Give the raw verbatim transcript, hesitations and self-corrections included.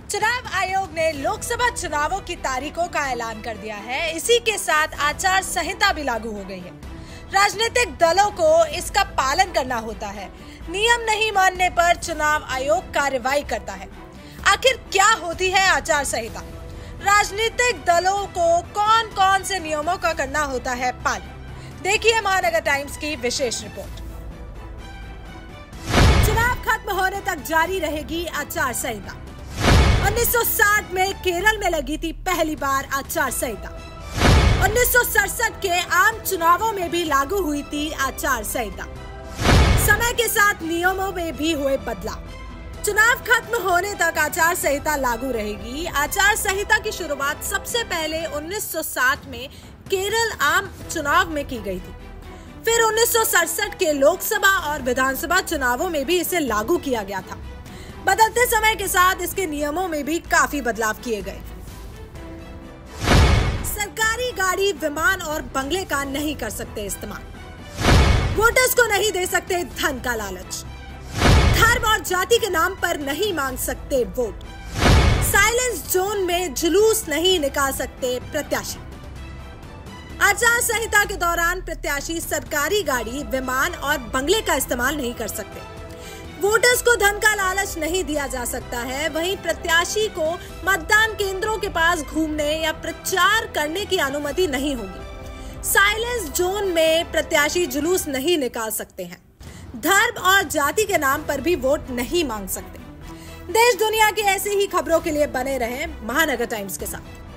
चुनाव आयोग ने लोकसभा चुनावों की तारीखों का ऐलान कर दिया है। इसी के साथ आचार संहिता भी लागू हो गई है। राजनीतिक दलों को इसका पालन करना होता है। नियम नहीं मानने पर चुनाव आयोग कार्रवाई करता है। आखिर क्या होती है आचार संहिता? राजनीतिक दलों को कौन कौन से नियमों का करना होता है पालन? देखिए महानगर टाइम्स की विशेष रिपोर्ट। चुनाव खत्म होने तक जारी रहेगी आचार संहिता। उन्नीस सौ साठ में केरल में लगी थी पहली बार आचार संहिता। उन्नीस सौ सड़सठ के आम चुनावों में भी लागू हुई थी आचार संहिता। समय के साथ नियमों में भी हुए बदलाव। चुनाव खत्म होने तक आचार संहिता लागू रहेगी। आचार संहिता की शुरुआत सबसे पहले उन्नीस सौ साठ में केरल आम चुनाव में की गई थी। फिर उन्नीस सौ सड़सठ के लोकसभा और विधानसभा चुनावों में भी इसे लागू किया गया था। बदलते समय के साथ इसके नियमों में भी काफी बदलाव किए गए। सरकारी गाड़ी, विमान और बंगले का नहीं कर सकते इस्तेमाल। वोटर्स को नहीं दे सकते धन का लालच। धर्म और जाति के नाम पर नहीं मांग सकते वोट। साइलेंस जोन में जुलूस नहीं निकाल सकते प्रत्याशी। आचार संहिता के दौरान प्रत्याशी सरकारी गाड़ी, विमान और बंगले का इस्तेमाल नहीं कर सकते। वोटर्स को धन का लालच नहीं दिया जा सकता है। वहीं प्रत्याशी को मतदान केंद्रों के पास घूमने या प्रचार करने की अनुमति नहीं होगी। साइलेंस जोन में प्रत्याशी जुलूस नहीं निकाल सकते हैं। धर्म और जाति के नाम पर भी वोट नहीं मांग सकते। देश दुनिया की ऐसी ही खबरों के लिए बने रहें महानगर टाइम्स के साथ।